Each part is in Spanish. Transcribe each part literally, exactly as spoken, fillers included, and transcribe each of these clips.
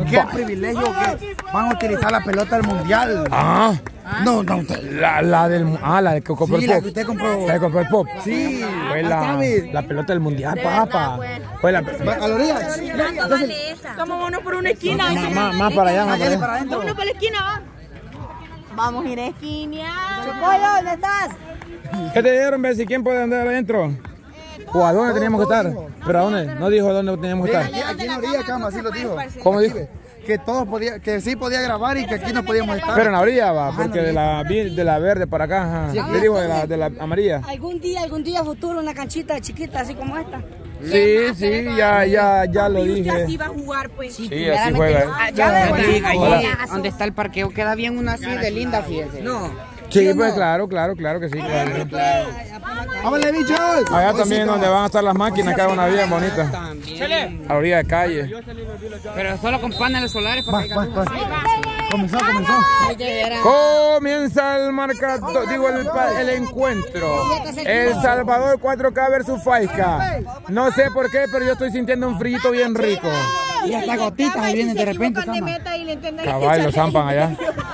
qué privilegio que van a utilizar la pelota del mundial. Ah. No, no, la, la del ah, la que compró sí, el pop. la que usted compró. La que compró el pop. Sí. Fue la, la pelota del mundial, papá. Fue la a la orilla. Vamos uno por una esquina. Más, más, más para allá, más para allá. Vamos uno por la esquina, va. Vamos a ir a esquina. Chocoyo, ¿dónde estás? ¿Qué te dieron, Bessie? ¿Quién puede andar adentro? ¿O a dónde teníamos que estar? ¿Pero a dónde? No dijo dónde teníamos que estar. Aquí, aquí en la orilla, cama, así lo dijo. ¿Cómo dijo? Que todos podía, que sí podía grabar y que aquí no podíamos estar. Pero en la orilla va, porque de la, de la verde para acá, ajá. Sí, le digo de la, de la amarilla. Algún día, algún día futuro, una canchita chiquita así como esta. Sí, sí, ya, ya, ya lo dije. Usted así va a jugar, pues. Sí, así juega. Ya, allí donde está el parqueo queda bien una así de linda, fíjese. No. Sí, pues claro, claro, claro que sí. Claro. ¡Vámonos, bichos! Allá también donde van a estar las máquinas, que hay una bien bonita. A la orilla de calle. Pero solo con paneles solares. Va, va, va. Comenzó, comenzó. Comienza el marcador, digo el, el encuentro. El Salvador cuatro K versus Faisca. No sé por qué, pero yo estoy sintiendo un frito bien rico. Y hasta gotitas ahí vienen de repente. Caballo, lo zampan allá.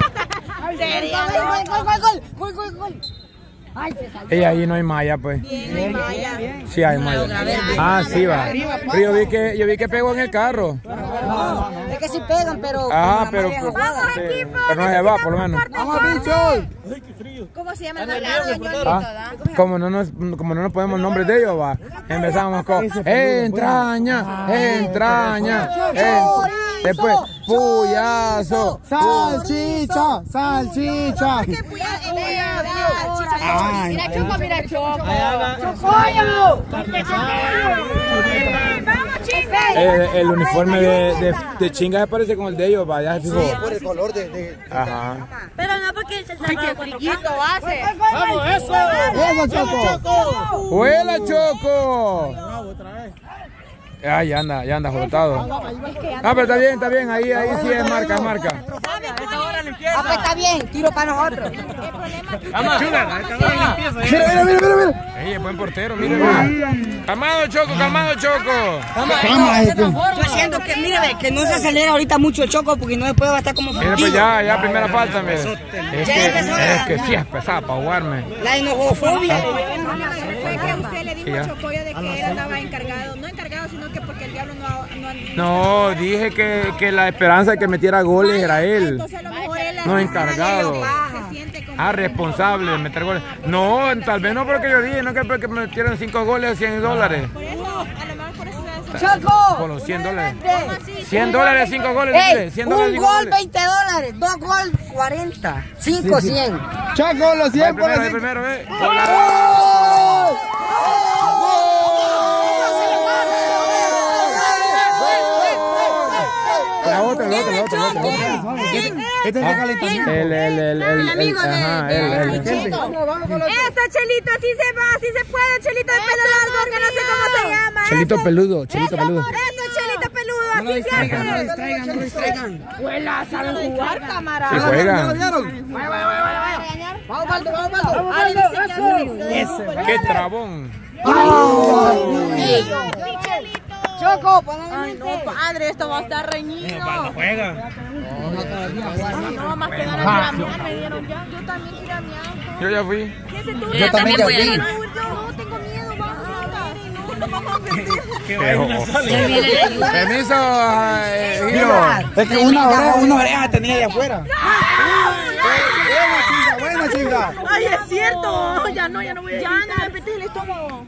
Gol, gol, gol, gol. Y ahí no hay malla, pues. Bien, malla. Sí hay malla. Ah, sí va. Pero yo vi que, yo vi que pegó en el carro. No, es que sí pegan, pero... Ah, pero, pero, sí, pero no se va, por lo menos. ¡Vamos, bichos! ¿Cómo se llama el mercado? Ah, como no nos, como no nos podemos el nombre de ellos, va. Empezamos con entraña, entraña, entraña. Después, puyazo, salchicha, salchicha. Mira Choco, mira Choco. ¡Chocoyo! Vamos, chinga. El, el uniforme de, de, de chinga se parece con el de ellos, va, ya se fijó. Sí, por el color de... de... Ajá. Pero no porque el Salvador cuatro K hace. ¡Vamos, eso! ¡Eso, Choco! ¡Huela, Choco! Ah, ya anda, ya anda jolotado. Ah, pero está bien, está bien, ahí, ahí sí es marca, es marca. Ah, pues está bien, tiro para nosotros. Vamos, mira, mira, mira, mira, mira. Ey, es buen portero, mira. Calmado, Choco, calmado, Choco. Yo siento que, mire, que no se acelera ahorita mucho el Choco porque no después va a estar como mira, pues ya, ya primera falta, mire. Es que, es que sí es pesada para jugarme. La enojofobia. Fue que usted le dijo a Chocoyo de que él andaba encargado, no encargado, sino que porque el diablo no... No, no dije que, que la esperanza de que metiera goles era él. Entonces a lo mejor él no encargado. se siente como... Ah, responsable de meter goles. No, tal vez no porque yo dije, no que porque me metieron cinco goles, cien dólares. Por eso, a lo mejor por eso se hace... ¡Choco! Por los cien dólares. cien dólares, cinco goles. Ey, cien un dólares, gol, veinte dólares. Dos gol, cuarenta. Cinco, cien. Choco, los cien por primero, los primero, eh. La otra, la otra, la otra, la otra. Este es de calentamiento. El, el, el, el, el, ajá, el, el. Eso, Chelito, así se va, así se puede, Chelito de pelo largo, que no sé cómo se llama. Chelito peludo, Chelito peludo. Eso, Chelito peludo, así se hace. No lo distraigan, no lo distraigan. Huela, saben jugar, camarada. Sí juegan. Vamos, Baldo, vamos, Baldo. Qué trabón. Choco, ponle Ay, no, padre, esto va a estar reñido. No juega. No, más que ganas de miar, me dieron ya. Yo también quiero miar. Yo ya fui. ¿Qué se tú? Yo también ya fui. No, yo no tengo miedo, vamos a ver. No, no vamos a perder. Permiso, eh, Giro. Es que una oreja, una oreja tenía de afuera. Buena, chinga. Ay, es cierto. Ya no, ya no voy a. Ya no me apetece el estómago.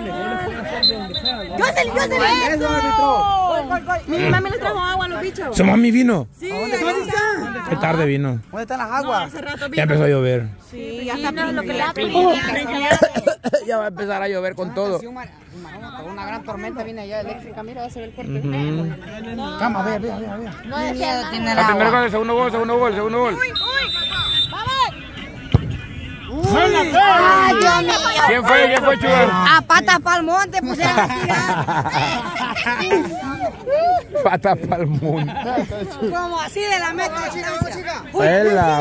Yo se yo se Eso, árbitro. Mi mami le trajo agua a los bichos. ¿Su mami vino? Sí, ¿Dónde está? Qué tarde vino. ¿Dónde están las aguas? hace rato Ya vino. empezó a llover. Sí, ya está lo que le Ya va a empezar a llover con todo. Una gran tormenta viene allá eléctrica, mira, va a ser el corte. Cama, vea, vea, vea, vea. No es miedo, tiene el El primer agua. gol, segundo gol, segundo gol, segundo gol. ¡Ay, Dios mío! ¿Quién fue? ¿Quién fue, Chugar? A pata pa'l monte pusieron a tirar. Pata pa'l mundo. Como así de la meta, chica. ¡Huela,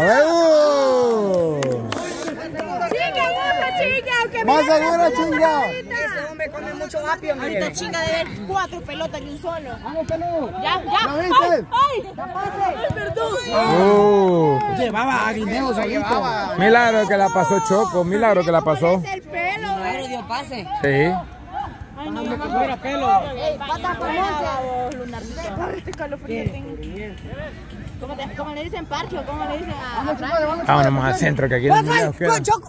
huevo! Chica, chica, que Más seguro, chinga. Ese hombre bebé come mucho apio. Ahorita chinga de ver cuatro pelotas en un solo. Vamos, peludo. Ya, ya. ¿Lo viste? ¡Ay! ¡Ay, perdón! Uh, Llevaba a guineo solito. milagro que la pasó Choco, milagro que la pasó. Es el pelo. No era Dios pase. Sí. Ay, no, mamá. Mira, pelo. Ey, patas por monte. Lunarcito. Este calofrío tengo. ¿Cómo, te, ¿Cómo le dicen parche o cómo le dicen a, a Frank? Vámonos más al centro que aquí no me ¡Con Choco!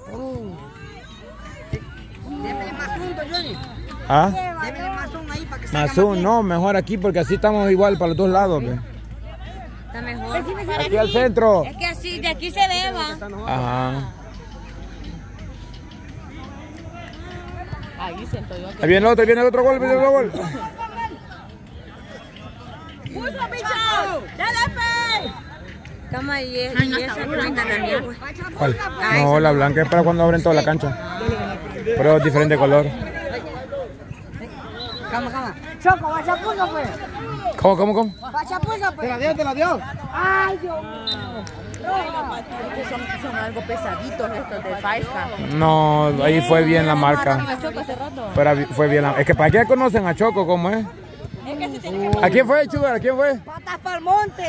Démele más un, don Johnny. ¿Ah? Démele más un ahí para que salga Más un, bien. no, mejor aquí porque así estamos igual para los dos lados. Pues. Está mejor. Aquí al centro. Es que así, de aquí se ve, va. Ajá. Ahí siento yo que... Ahí viene el otro, ahí viene el otro gol, viene el otro gol. ¡Puso, bicho! ¡Dale, fe! Cama y, es, y esa blanca también, pues. ¿Cuál? No, la blanca es para cuando abren toda la cancha. Pero es diferente color. Cama, cama. Choco, va chapuzo, pues. ¿Cómo, cómo, cómo? Va chapuzo, Te pues. la dio, te la dio. Ay, Dios mío. Es que son, son algo pesaditos estos de Faisca. No, ahí fue bien la marca. A Choco hace rato. Pero fue bien la... Es que para qué conocen a Choco, ¿cómo es? Es que se tiene que... ¿A quién fue, Chugar? ¿A quién fue? Patas para el monte.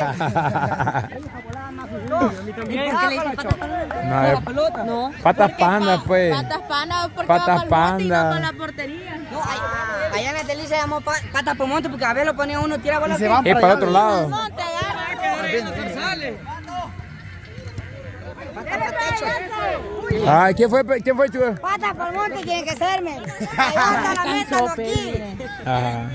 ¿Y por qué le dicen patas No, es- No. patas pandas, pues. Patas panda porque Patas va para el monte y no panda. para la portería. No, allá, allá en el Teli se llamó pa, patas por monte porque a ver lo ponía uno, tira bola. Y se van Es para el otro lado. Monte allá. Patas para techo. Ay, ¿quién fue, quién fue, Chugar? Patas por monte tiene que serme. Allá está la meta de aquí. Ajá.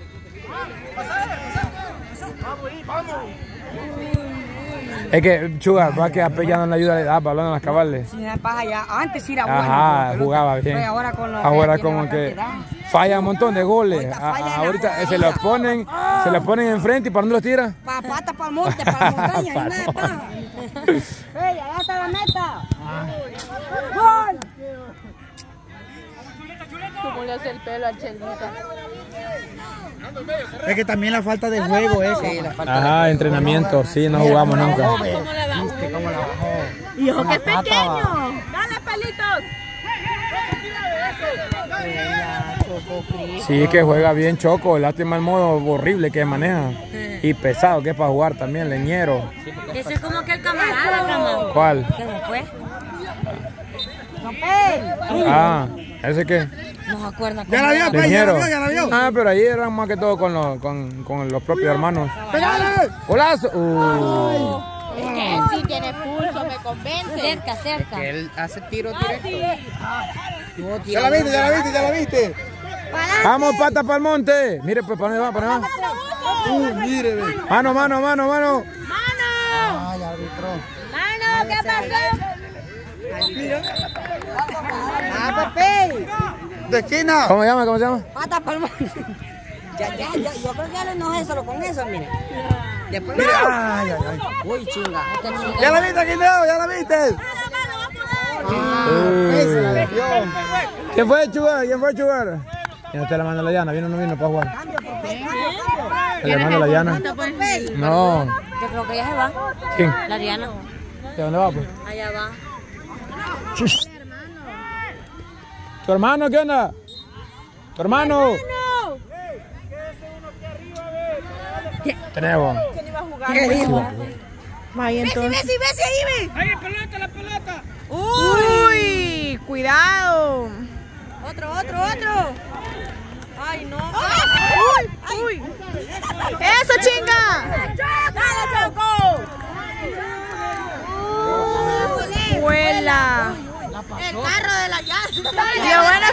Es que Chugar, va que a ya no le ayuda a dar balón a las cabales. Si me pasa allá, antes sí era bueno. Ajá, pero jugaba bien. pero ahora con los Ahora tiene como bastante que edad. falla un montón de goles. Ahorita A- falla a- en la ahorita portería. se los ponen, se los ponen enfrente y ¿para dónde los tira? Pa, patas para el monte, para la montaña, y nada de paja. ¡Ey, allá está la meta! ¡Gol! ¿Cómo le hace el pelo al Chelita? Es que también la falta de juego eso. Ajá, entrenamiento, sí, no jugamos nunca. ¿Cómo le bajó? Hijo, que es pequeño. Dale, pelitos. Sí, que juega bien Choco, lástima el modo horrible que maneja. Y pesado que es para jugar también, leñero. Eso es como que el camarada, cama. ¿Cuál? ¿Qué se fue? Ah, ¿ese qué? No se acuerda. Ya la vio, pues, ya la Leñero. vio, ya la vio. Ah, pero ahí eran más que todo con los, con, con los propios hermanos. ¡Pégale! ¡Golazo! Uh. Es que él sí tiene pulso, me convence. Cerca, cerca. Él hace tiro Ah, directo. sí. Ya la viste, ya la viste, ya la viste. Vamos, patas para el monte. Mire, pues, ¿para dónde va? ¿Para dónde va? Uh, mire, ve. Mano, mano, mano, mano. ¡Mano! Ay, árbitro. ¡Mano! ¿Qué pasó? ¡Ah, Pepe! De esquina. ¿Cómo se llama? ¿Cómo se llama? Patas para el monte. Ya, ya, ya, yo creo que ya le enojé solo con eso, mire. Después Mire, ay, ay, ay. uy, chinga. Ya la viste, Guineo, ya la viste. Ah, esa la dio. ¿Quién fue, Chugar? ¿Quién fue, Chugar? ¿Quién está la mano la llana? ¿Vino o no vino para jugar? ¿El hermano la llana? No. Yo creo que ya se va. ¿Quién? La Diana. ¿De dónde va, pues? Allá va. ¿Tu hermano qué onda? ¿Tu hermano? Tenemos. ¿Qué dijo? Vaya entonces. Messi, Messi, ahí ve. ¡Ay, pelota, la pelota! ¡Uy! ¡Cuidado! Otro, otro, otro. ¡Ay, no! ¡Uy! ¡Uy! ¡Eso, chinga! ¡Dale, Choco! ¡Vuela! El carro de la llanta. Lo bueno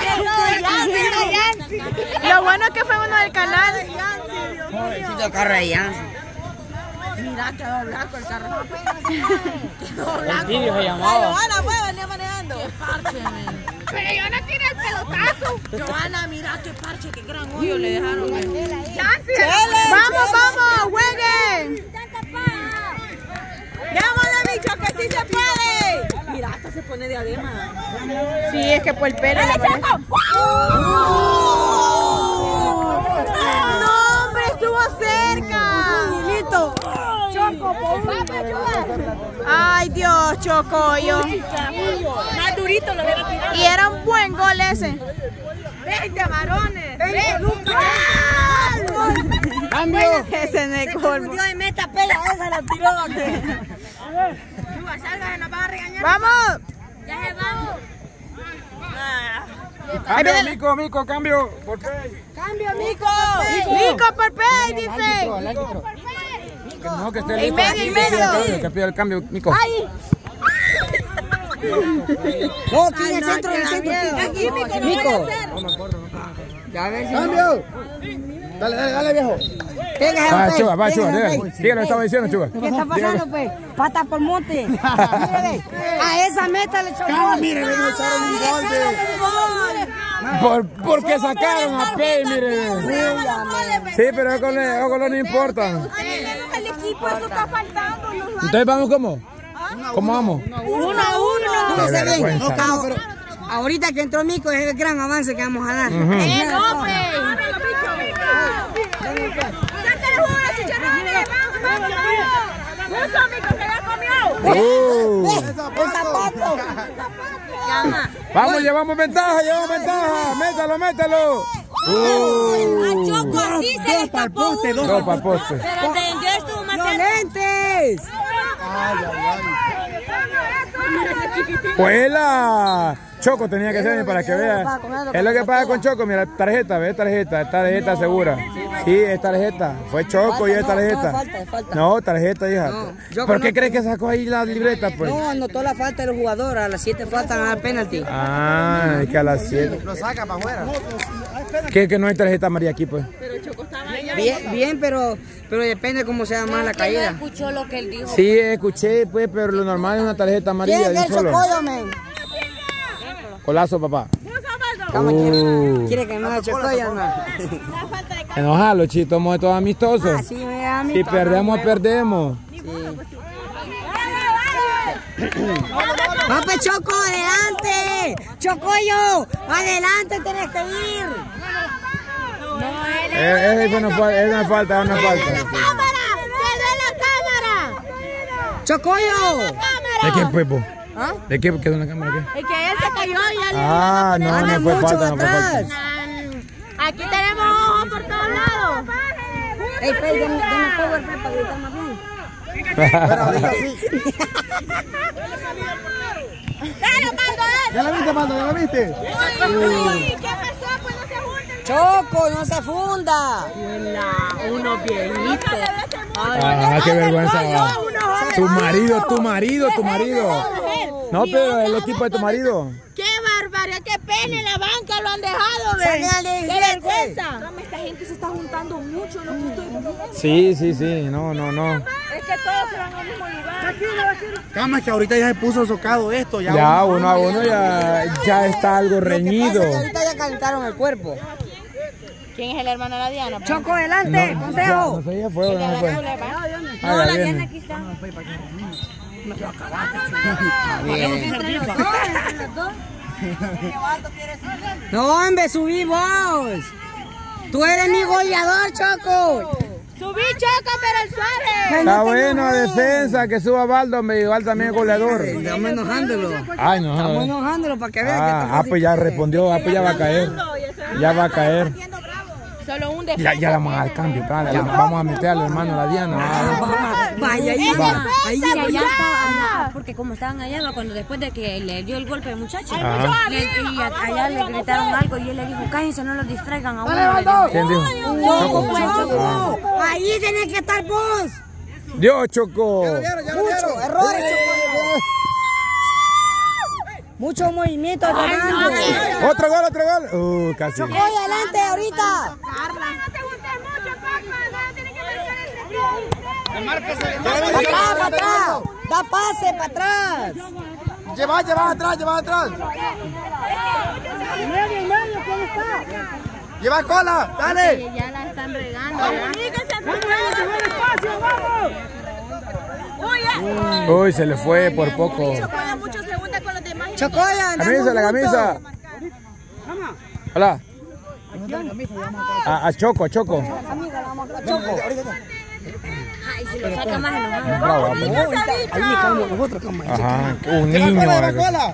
que, lo bueno que fue uno del canal. Pobrecito carro de Yancy. Mira, quedó blanco el carro. Quedó blanco. El vídeo se llamaba. Johanna, pues, venía manejando. Qué parche, men. Pero yo no tiré el pelotazo. Johanna, mira qué parche, qué gran hoyo le dejaron. Vamos, vamos, jueguen. Démosle, bicho, que sí se puede. Mira, hasta se pone diadema. Sí, es que por el pelo le pone. ¡No, hombre! ¡Estuvo cerca! ¡Listo! ¡Choco, ¡ay, Dios, Choco! Yo. Más durito lo hubiera tirado. Y era un buen gol ese. veinte varones. ¡Cambio! Ese no es colmo. de meta, pega, esa la tiró. Chuga, salga, nos van a regañar. ¡Vamos! Ya se vamos. Cambio, Mico, Mico, cambio. ¿Por qué? ¡Cambio, Mico! ¡Mico por pay, dice! No, que esté En listo. medio, en medio. Que pida el cambio, Mico. ¡Ay! No, aquí en el centro, en el centro. Aquí, Mico, no Mico. voy a hacer. Ya ves si ¡Cambio! Dale, dale, dale, viejo. Va, Chuga, va, Chuga. Dígale, dígale, estaba diciendo, Chuga. ¿Qué está pasando, pues? Pata por monte. Mírale, a esa meta le echó Cama, gol. mire, le echaron un gol de... Por, porque sacaron a Pei, mire. Sí, pero con Oco no importa. El equipo, eso está faltando. Entonces, ¿vamos cómo? ¿Cómo vamos? Uno a uno. Qué Fíjese bien, vergüenza. no, pero ahorita que entró Mico es el gran avance que vamos a dar. ¡Eh, no, pues! ¡Sácale jugo a los chicharrones! ¡Vamos, vamos, vamos! ¡Justo, Mico, que ya comió! Uh. El zapato. Llama. Vamos, llevamos ventaja, llevamos ventaja. Métalo, métalo. A Uh. Choco así se le escapó uno. Dos para el poste. Pero el de yo estuvo más cerca. ¡Violentes! ¡Huela! Choco tenía que ser para que vea. Es lo que pasa con Choco, mira, tarjeta, ve, tarjeta, es tarjeta segura. Sí, es tarjeta. Fue Choco y es tarjeta. falta, falta. No, tarjeta, hija. yo ¿Por qué conozco- crees que sacó ahí la libreta, pues? No, anotó la falta de los jugadores. A las siete faltan a dar penalti. Ah, es que a las siete. Lo saca para afuera. ¿Qué que no hay tarjeta amarilla aquí, pues? Bien, bien, pero, pero depende cómo sea más la Que no caída. escuchó lo que él dijo. Sí, escuché, pues, pero lo normal es una tarjeta amarilla de un solo. men? Colazo, papá. Cama, Uh. quiere, quiere que me haga chocollo, no. Enojalo, chito, somos todos amistosos. Así me da a mí. Si perdemos, perdemos. ¡Pape Choco, adelante! ¡Chocoyo! ¡Adelante tenés que ir! Eh, Eso no fue, eso no falta, eso no falta. ¡Cámara! ¡Pierde la cámara! ¡Chocoyo! ¿De qué, Pepo? ¿Ah? ¿De qué quedó en la cámara? ¿Qué? Es que él se cayó y ya le Ah, no, Anda no fue mucho falta, no fue atrás. falta. Aquí tenemos ojos por todos lados. ¡Ey, Pei, dame power play para gritar más bien! ¡Dale, Mando, ¿Ya la viste, Mando? ¿Ya la viste? Uy, ¿qué pasó? Pues no se junten. ¡Choco, no se funda! Uno viejito. Ah, qué vergüenza. Tu marido, tu marido, tu marido. No, pero el equipo de tu marido. ¡Qué barbaridad! ¡Qué pena! En la banca lo han dejado, ¿ves? Sácale, ¡Qué gente. vergüenza! Esta gente se está juntando mucho, lo que estoy viendo. Sí, sí, sí, no, no, no. Es que todos se van al mismo lugar. Cama, es que ahorita ya se puso socado esto. Ya, Ya uno a uno ya, ya está algo reñido. Pasa que ahorita ya calentaron el cuerpo. ¿Quién es el hermano de la Diana? Choco, adelante, No consejo. sé, ya fue, no fue. No, Ah, la ya Diana viene. aquí está. No, hombre, subí vos. Tú eres mi goleador, Choco. Subí Choco, pero el suave. Está bueno, defensa, que suba Baldo, hombre, igual también es goleador. Estamos enojándolo. Ay, no. Estamos no. enojándolo para que vean que Ah, estamos ah, pues ya respondió, ah, pues ya va a caer. Ya va a caer. Solo un Ya, defensa. ya la vamos a dar cambio, vale, la- vamos a meter al hermano la Diana. Ah, Vaya, ahí Va. va. Ahí Sí, va. allá estaba, porque como estaban allá, ¿no? Cuando después de que le dio el golpe al muchacho, Ajá. le- y a- allá le gritaron algo y él le dijo, cállense, no los distraigan a uno. le dijo. ¿Quién dijo? Choco, pues, Choco. Ahí tenés que estar vos. Dios, Choco. Mucho, errores, Choco. Mucho movimiento, Fernando. Otro gol, otro gol. Uh, casi. Choco, adelante ahorita. Para atrás, para atrás. Da pase para atrás. Lleva, lleva atrás, lleva atrás. Lleva cola, dale. Ya la están regando. Uy, se le fue por poco. Muchos segundos con los demás. Chocoya, Camisa, la camisa. Hola. A, a Choco, a Choco. Ay, si lo saca más enojado. Bravo, Ahí estamos nosotros, cama. ajá, un Lleva niño. cola, ahora lleva que- cola.